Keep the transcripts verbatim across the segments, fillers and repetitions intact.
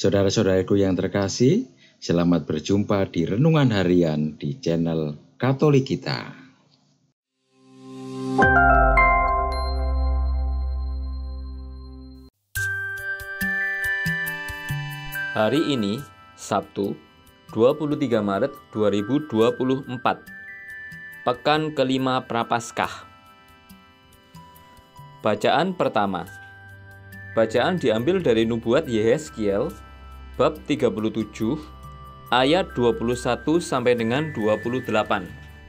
Saudara-saudaraku yang terkasih, selamat berjumpa di Renungan Harian di channel Katolik Kita. Hari ini, Sabtu, dua puluh tiga Maret dua ribu dua puluh empat, Pekan kelima Prapaskah. Bacaan pertama. Bacaan diambil dari nubuat Yehezkiel bab tiga puluh tujuh ayat dua puluh satu sampai dengan dua puluh delapan.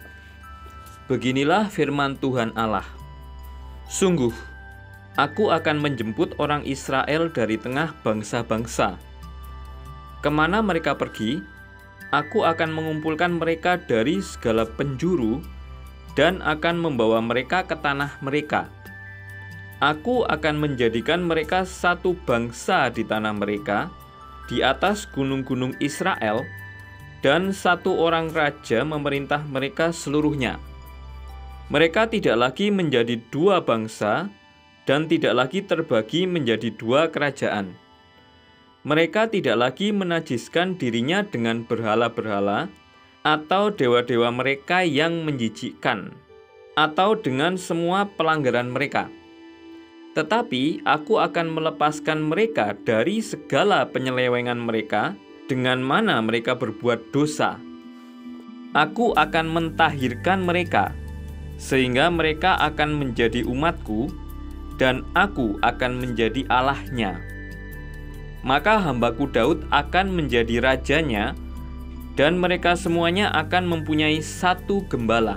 Beginilah firman Tuhan Allah. Sungguh, aku akan menjemput orang Israel dari tengah bangsa-bangsa. Kemana mereka pergi, aku akan mengumpulkan mereka dari segala penjuru dan akan membawa mereka ke tanah mereka. Aku akan menjadikan mereka satu bangsa di tanah mereka, di atas gunung-gunung Israel, dan satu orang raja memerintah mereka seluruhnya. Mereka tidak lagi menjadi dua bangsa, dan tidak lagi terbagi menjadi dua kerajaan. Mereka tidak lagi menajiskan dirinya dengan berhala-berhala, atau dewa-dewa mereka yang menjijikkan, atau dengan semua pelanggaran mereka. Tetapi aku akan melepaskan mereka dari segala penyelewengan mereka, dengan mana mereka berbuat dosa. Aku akan mentahirkan mereka, sehingga mereka akan menjadi umatku, dan aku akan menjadi Allahnya. Maka hambaku Daud akan menjadi rajanya, dan mereka semuanya akan mempunyai satu gembala.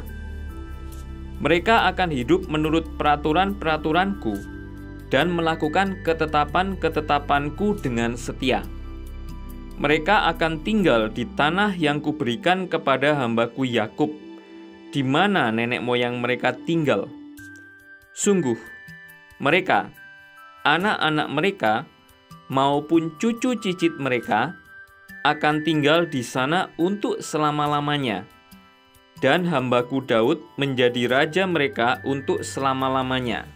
Mereka akan hidup menurut peraturan-peraturanku, dan melakukan ketetapan-ketetapanku dengan setia. Mereka akan tinggal di tanah yang kuberikan kepada hambaku Yakub, di mana nenek moyang mereka tinggal. Sungguh, mereka, anak-anak mereka, maupun cucu cicit mereka akan tinggal di sana untuk selama-lamanya, dan hambaku Daud menjadi raja mereka untuk selama-lamanya.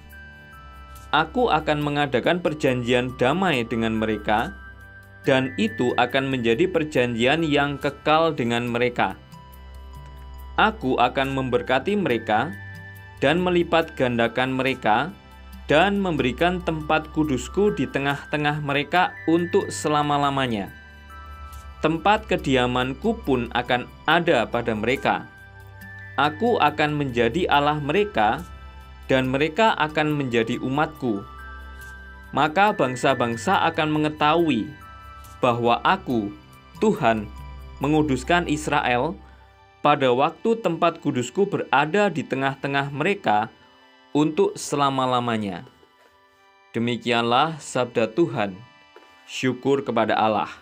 Aku akan mengadakan perjanjian damai dengan mereka, dan itu akan menjadi perjanjian yang kekal dengan mereka. Aku akan memberkati mereka, dan melipat gandakan mereka, dan memberikan tempat kudusku di tengah-tengah mereka untuk selama-lamanya. Tempat kediamanku pun akan ada pada mereka. Aku akan menjadi Allah mereka, dan mereka akan menjadi umatku. Maka bangsa-bangsa akan mengetahui bahwa aku, Tuhan, menguduskan Israel pada waktu tempat kudusku berada di tengah-tengah mereka untuk selama-lamanya. Demikianlah sabda Tuhan. Syukur kepada Allah.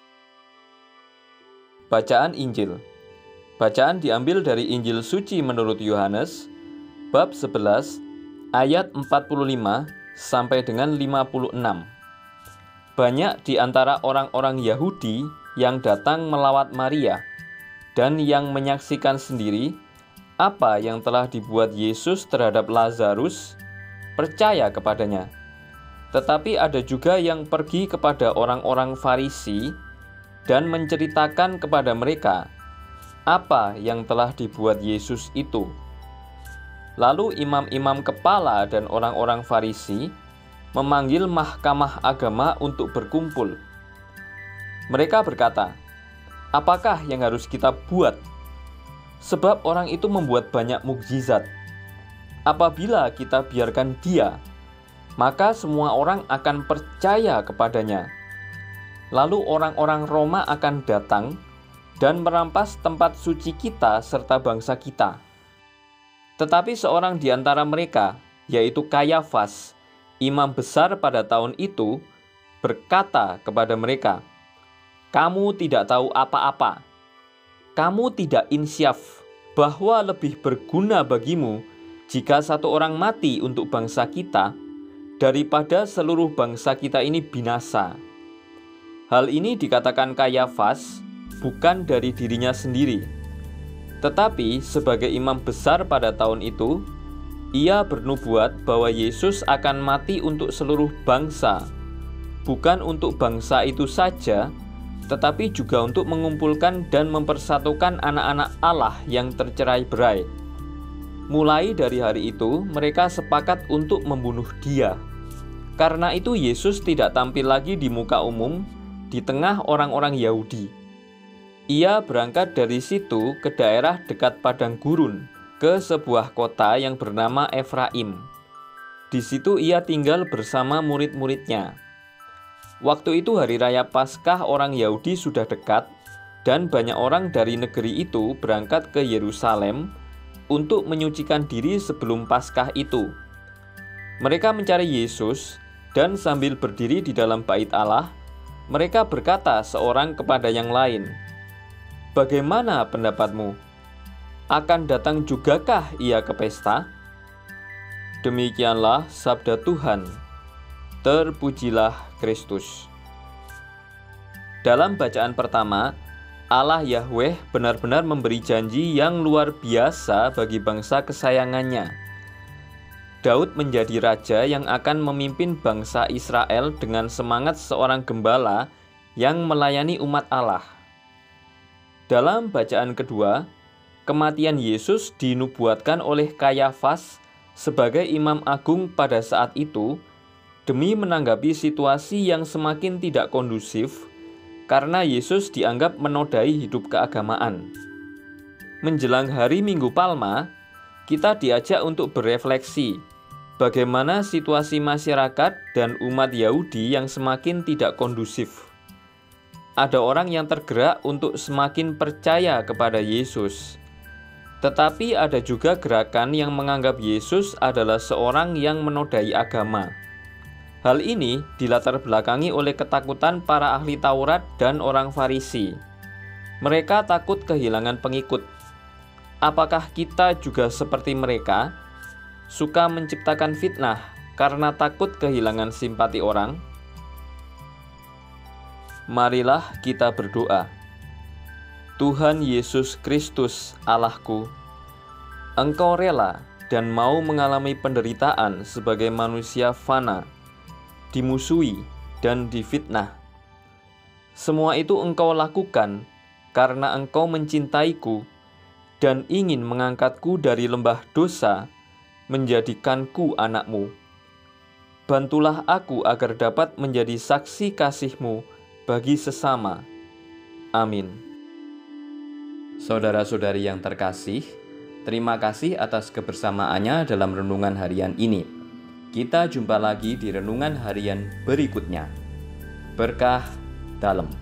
Bacaan Injil. Bacaan diambil dari Injil Suci menurut Yohanes bab sebelas ayat empat puluh lima sampai dengan lima puluh enam. Banyak di antara orang-orang Yahudi yang datang melawat Maria dan yang menyaksikan sendiri apa yang telah dibuat Yesus terhadap Lazarus, percaya kepadanya. Tetapi ada juga yang pergi kepada orang-orang Farisi dan menceritakan kepada mereka apa yang telah dibuat Yesus itu. Lalu imam-imam kepala dan orang-orang Farisi memanggil mahkamah agama untuk berkumpul. Mereka berkata, "Apakah yang harus kita buat? Sebab orang itu membuat banyak mukjizat. Apabila kita biarkan dia, maka semua orang akan percaya kepadanya. Lalu orang-orang Roma akan datang dan merampas tempat suci kita serta bangsa kita." Tetapi seorang di antara mereka, yaitu Kayafas, imam besar pada tahun itu, berkata kepada mereka, "Kamu tidak tahu apa-apa. Kamu tidak insyaf bahwa lebih berguna bagimu jika satu orang mati untuk bangsa kita, daripada seluruh bangsa kita ini binasa." Hal ini dikatakan Kayafas bukan dari dirinya sendiri, tetapi sebagai imam besar pada tahun itu, ia bernubuat bahwa Yesus akan mati untuk seluruh bangsa, bukan untuk bangsa itu saja, tetapi juga untuk mengumpulkan dan mempersatukan anak-anak Allah yang tercerai-berai. Mulai dari hari itu, mereka sepakat untuk membunuh Dia. Karena itu Yesus tidak tampil lagi di muka umum di tengah orang-orang Yahudi. Ia berangkat dari situ ke daerah dekat padang gurun, ke sebuah kota yang bernama Efraim. Di situ ia tinggal bersama murid-muridnya. Waktu itu hari raya Paskah orang Yahudi sudah dekat, dan banyak orang dari negeri itu berangkat ke Yerusalem untuk menyucikan diri sebelum Paskah itu. Mereka mencari Yesus, dan sambil berdiri di dalam bait Allah, mereka berkata seorang kepada yang lain, "Bagaimana pendapatmu? Akan datang jugakah ia ke pesta?" Demikianlah sabda Tuhan. Terpujilah Kristus. Dalam bacaan pertama, Allah Yahweh benar-benar memberi janji yang luar biasa bagi bangsa kesayangannya. Daud menjadi raja yang akan memimpin bangsa Israel dengan semangat seorang gembala yang melayani umat Allah. Dalam bacaan kedua, kematian Yesus dinubuatkan oleh Kayafas sebagai imam agung pada saat itu demi menanggapi situasi yang semakin tidak kondusif karena Yesus dianggap menodai hidup keagamaan. Menjelang hari Minggu Palma, kita diajak untuk berefleksi bagaimana situasi masyarakat dan umat Yahudi yang semakin tidak kondusif. Ada orang yang tergerak untuk semakin percaya kepada Yesus. Tetapi ada juga gerakan yang menganggap Yesus adalah seorang yang menodai agama. Hal ini dilatar belakangi oleh ketakutan para ahli Taurat dan orang Farisi. Mereka takut kehilangan pengikut. Apakah kita juga seperti mereka, suka menciptakan fitnah karena takut kehilangan simpati orang? Marilah kita berdoa. Tuhan Yesus Kristus Allahku, Engkau rela dan mau mengalami penderitaan sebagai manusia fana, dimusuhi dan difitnah. Semua itu Engkau lakukan karena Engkau mencintaiku dan ingin mengangkatku dari lembah dosa, menjadikanku anak-Mu. Bantulah aku agar dapat menjadi saksi kasih-Mu bagi sesama. Amin. Saudara-saudari yang terkasih, terima kasih atas kebersamaannya dalam renungan harian ini. Kita jumpa lagi di renungan harian berikutnya. Berkah dalam.